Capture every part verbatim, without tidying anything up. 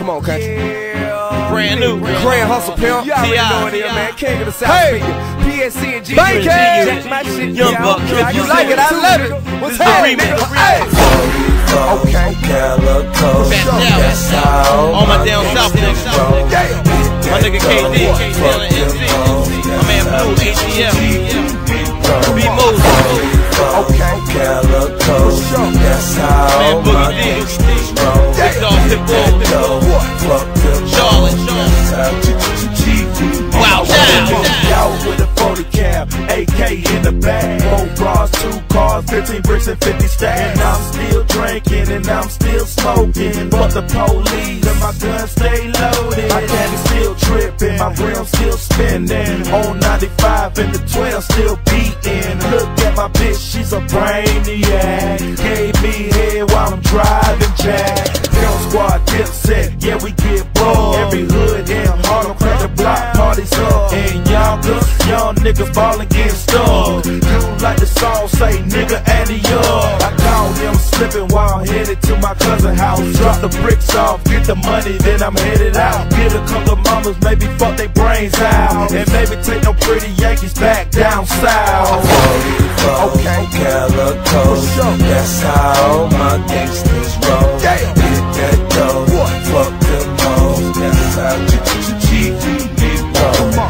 Come on, country. Yeah. Brand new. Grand Hustle Pimp. Y'all already know it here, man. King of the South. Hey. P S C and G. Thank you. That's my shit. Young Buck. If you like it, I love it. What's happening, nigga? Hey. Okay, Calico. That's how All my down south niggas. My nigga K D, K D, M C. My man Blue, A T L. B Moses. Okay, Calico. That's how Man Boogie D. Big Dog Pitbull. Charlotte. Wow, wow. Y'all with a forty cal, A K in the bag. Four bras, two cars, fifteen bricks and fifty stacks. And I'm still drinking and I'm still smoking, but the police and my gun stay loaded. My candy still tripping, my rim still spinning. On ninety-five and the twelve still beating. Look at my bitch, she's a brainiac. Gave me head while I'm driving jack. Film squad dip set, yeah we get bored. Every hood in Harlem, crack the block, parties up. And y'all good, young niggas ballin' getting stuck. You like the song say, nigga, Andy up. I call them slipping while I'm headed to my cousin's house. Drop the bricks off, get the money, then I'm headed out. Get a couple of mamas, maybe fuck they brains out. And maybe take no pretty Yankees back down south. Okay, Calico, that's how my gangsters roll. Hit that dough, fuck them hoes. That's how G G roll.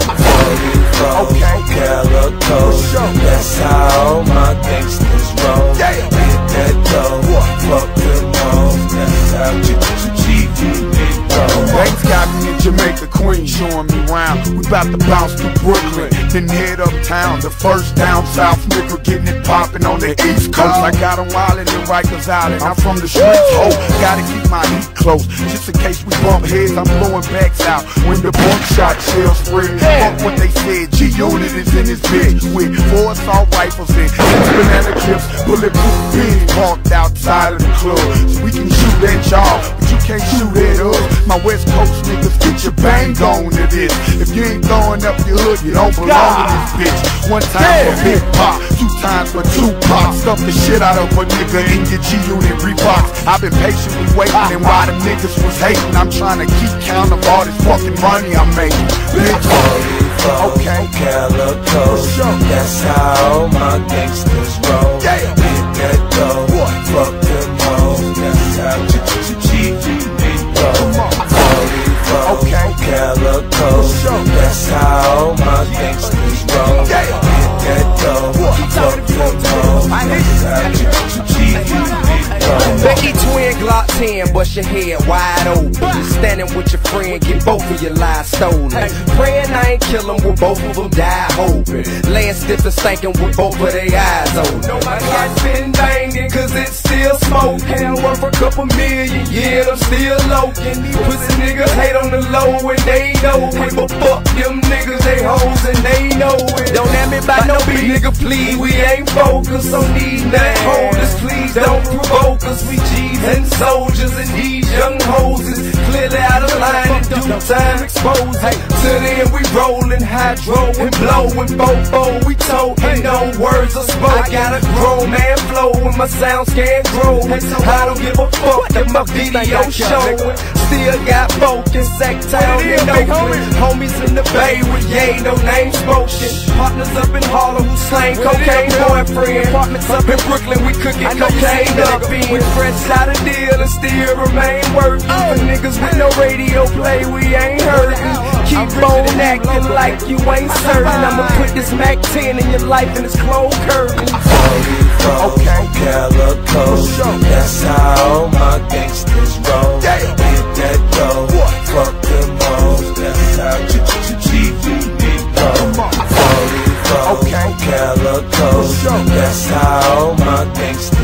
Okay, Calico, that's how my gangsters roll. Hit that dough, fuck them hoes. That's how G G roll. Banks got me in Jamaica, Queen, showing me round. We bout to bounce through Brooklyn, then head uptown. The first down south nigga getting it poppin' on the East Coast. I got them wildin' in Rikers Island. I'm from the streets, ho. Gotta keep my heat close, just in case we bump heads. I'm blowing backs out when the buckshot shells spread. Fuck what they said, G-Unit is in this bitch with four assault rifles and six banana clips, bulletproof pins parked outside of the club. So we can shoot at y'all, but you can't shoot at us. My West Coast niggas, get your bang on to this. If you ain't throwing up your hood, you don't belong in this bitch. One time for Big Pop, two times for Tupac. Stuff the shit out of a nigga in your G-Unit Reeboks. I've been patiently waiting, and while the niggas was hating, I'm trying to keep count of all this fucking money I'm making. Bitch, okay, Calico, that's how my gangsters roll. Hit that dough, fuck them hoes. That's how G G roll. Okay, Calico, that's how my gangsters roll. Hit that dough, fuck them hoes. That's how G G roll. Becky twin Glock ten, bust your head wide open. Standing with your friend, get both of your lives stolen. Praying I ain't kill them with both of them die hoping. Laying stiff and stinking with both of their eyes open. No, my guy's been banging cause it's still smoking. Worth a couple million, yeah, I'm still loking. These pussy niggas hate on the low and they know it. But fuck them niggas, they hoes and they know it. Don't at me by no big nigga, please, we ain't focused on these nut holders. Please don't provoke us, we G's and soldiers, and these young hoes is clearly out of line and due time exposed. Hey, to then we rollin' hydro and blowin' fofo. We told ain't no words are spoken. I got a grown man flow when my sounds can't grow. I don't give a fuck if my video showin'. Still got folk in Sacktown and Oakland. Homies in the Bay with yay, no name spoken. Partners up in Harlem who slang cocaine boyfriend. Apartments up in Brooklyn, we cookin' cocaine up in. We fresh out a deal and still remain working. For niggas with no radio play, we ain't hurtin'. Keep on acting like you ain't certain. I'ma put this Mac ten in your life and it's closed curtains. Okay, Calico, that's how my gangsters roll. Hit that dough, fuck them hoes. That's how G G roll. Okay, Calico, that's how my gangsters